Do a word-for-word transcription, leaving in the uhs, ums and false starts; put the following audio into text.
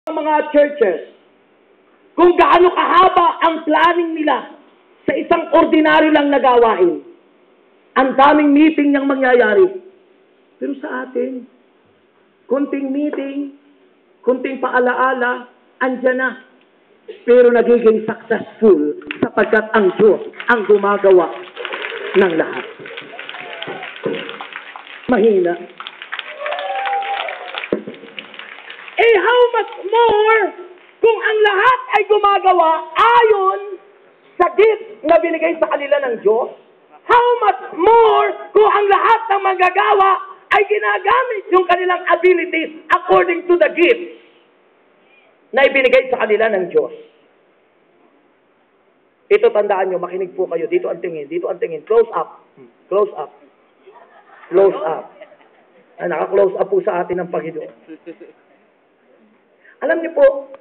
mga churches, kung gaano kahaba ang planning nila sa isang ordinaryo lang na gawain. Ang daming meeting niyang mangyayari. Pero sa atin, kunting meeting, kunting paalaala, andyan na. Pero nagiging successful sapagkat ang Diyos ang gumagawa ng lahat. Mahina. Eh, how much more kung ang lahat ay gumagawa ayon sa gift na binigay sa kanila ng Diyos? How much more kung ang lahat ng manggagawa ay ginagamit yung kanilang abilities according to the gift na ibinigay sa kanila ng Diyos? Ito, tandaan nyo, makinig po kayo. Dito ang tingin, dito ang tingin. Close up. Close up. Close up. Ay, naka-close up po sa atin ng Panginoon. Alam niyo po,